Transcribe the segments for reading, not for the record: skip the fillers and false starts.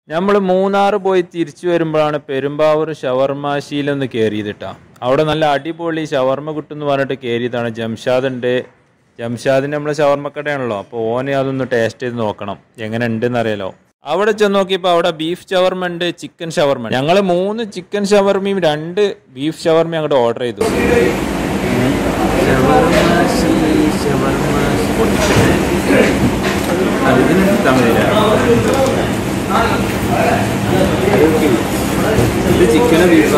നമ്മൾ മൂന്നാർ പോയി തിരിച്ചു വരുമ്പോഴാണ് പെരുമ്പാവൂർ ഷവർമാശിയിലൊന്ന് കയറിയതിട്ടാ. അവിടെ നല്ല അടിപൊളി ഷവർമ കിട്ടുമെന്ന് പറഞ്ഞിട്ട് കയറിയതാണ്. ജംഷാദിൻ്റെ നമ്മളെ ഷവർമക്കടയാണല്ലോ, അപ്പോൾ ഓനെ അതൊന്ന് ടേസ്റ്റ് ചെയ്ത് നോക്കണം എങ്ങനെ ഉണ്ടെന്ന് അറിയാലോ. അവിടെ ചെന്ന് നോക്കിയപ്പോൾ അവിടെ ബീഫ് ഷവർമ ഉണ്ട്, ചിക്കൻ ഷവർമ. ഞങ്ങൾ 3 ചിക്കൻ ഷവർമയും 2 ബീഫ് ഷവർമയും അങ്ങോട്ട് ഓർഡർ ചെയ്തു. ഇത് ചിക്കനോ ബീഫാ?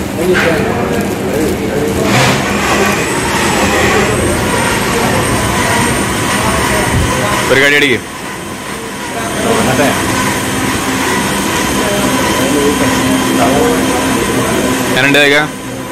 ഒരു കടി അടിക്കും. ഞാനുണ്ട് കഴിക്കാം.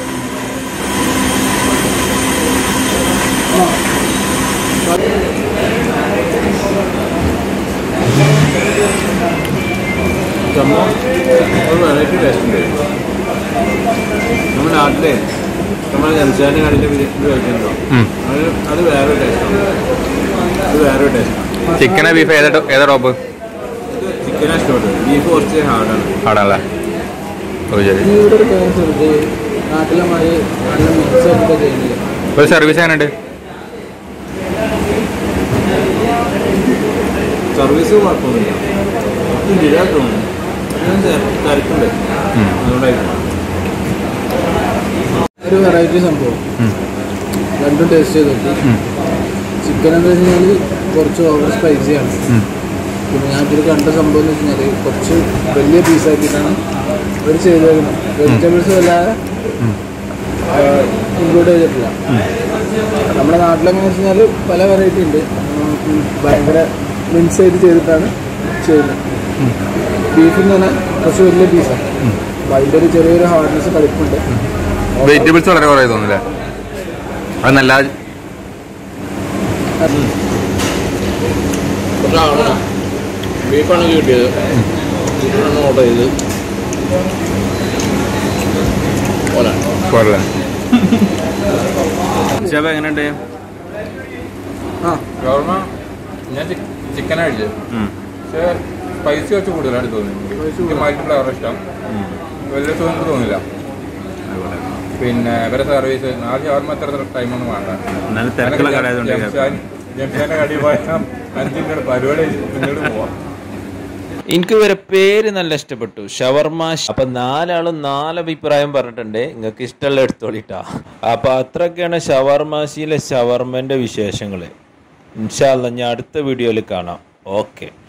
ഒരു വെറൈറ്റി ടേസ്റ്റ് ഉണ്ട്. നമ്മുടെ നാട്ടിലെ നമ്മുടെ ജംഷാദിൻ്റെ കടയിലെ ഇത് കഴിക്കുന്നുണ്ടോ, അത് വേറൊരു ടേസ്റ്റാണ്. അത് വേറൊരു ടേസ്റ്റാണ്. ചിക്കനോ ബീഫ് ഏതാ ടോപ്പ്? ചിക്കനാണ് ഇഷ്ടപ്പെട്ടത്. ബീഫ് കുറച്ച് ഹാർഡാണ്. ഹാർഡാണല്ലേ? ഓ ശരി. ഒരു സർവീസ് എങ്ങനെയുണ്ട്? സർവീസ് കുഴപ്പമൊന്നുമില്ല. തോന്നുന്നു തിരക്കുണ്ട്, അതുകൊണ്ടായിരിക്കും. ഒരു വെറൈറ്റി സംഭവം രണ്ടും ടേസ്റ്റ് ചെയ്ത് നോക്കി. ചിക്കൻ എന്ന് വെച്ച് കഴിഞ്ഞാൽ കുറച്ച് ഓവർ സ്പൈസിയാണ്. പിന്നെ ഞാൻ ഇതിൽ കണ്ട സംഭവം എന്ന് വെച്ച് കഴിഞ്ഞാൽ കുറച്ച് വലിയ പീസാക്കിയിട്ടാണ് അവർ ചെയ്തേക്കുന്നത്. വെജിറ്റബിൾസ് വല്ലാതെ ഇൻക്ലൂഡ് ചെയ്തിട്ടില്ല. നമ്മുടെ നാട്ടിലെങ്ങനെ വെച്ച് കഴിഞ്ഞാൽ പല വെറൈറ്റി ഉണ്ട്, ഭയങ്കര മിക്സ് ചെയ്തിട്ടാണ് ചെയ്യുന്നത്. ബീഫിന് തന്നെ കുറച്ച് വലിയ പീസാണ്, അപ്പം അതിൻ്റെ ഒരു ചെറിയൊരു ഹാർഡ്നെസ് കളിപ്പുണ്ട്. വെജിറ്റബിൾസ് വളരെ കുറേ തോന്നില്ലേ? അത് നല്ല ബീഫാണ് കിട്ടിയത്. ചിക്കനാണ് ഓർഡർ ചെയ്ത്. എങ്ങനെയുണ്ട്? ഞാൻ ചിക്കനാണ് കഴിച്ചത്, പക്ഷേ സ്പൈസി കുറച്ച് കൂടുതലായിട്ട് തോന്നി. എനിക്ക് മൾട്ടി ഫ്ലേവർ ഇഷ്ടം, വലിയ തോന്നില്ല. പിന്നെ ഇവരെ സർവീസ് 4 ഷവർമ എത്ര ടൈമൊന്നും വേണ്ട. ജംഷാദിന്റെ കടി പോയാൽ 5 മിനിറ്റ് പരിപാടി പിന്നീട് പോവാം. എനിക്ക് ഇവരെ പേര് നല്ല ഇഷ്ടപ്പെട്ടു, ഷവർമ. അപ്പൊ 4 ആളും 4 അഭിപ്രായം പറഞ്ഞിട്ടുണ്ട്. നിങ്ങൾക്ക് ഇഷ്ടമുള്ള എടുത്തോളിട്ടാ. അപ്പൊ അത്രയൊക്കെയാണ് ഷവർമാശിയിലെ ഷവർമന്റെ വിശേഷങ്ങള്. ഇൻഷാ അല്ലാഹ് ഞാൻ അടുത്ത വീഡിയോയിൽ കാണാം. ഓക്കെ.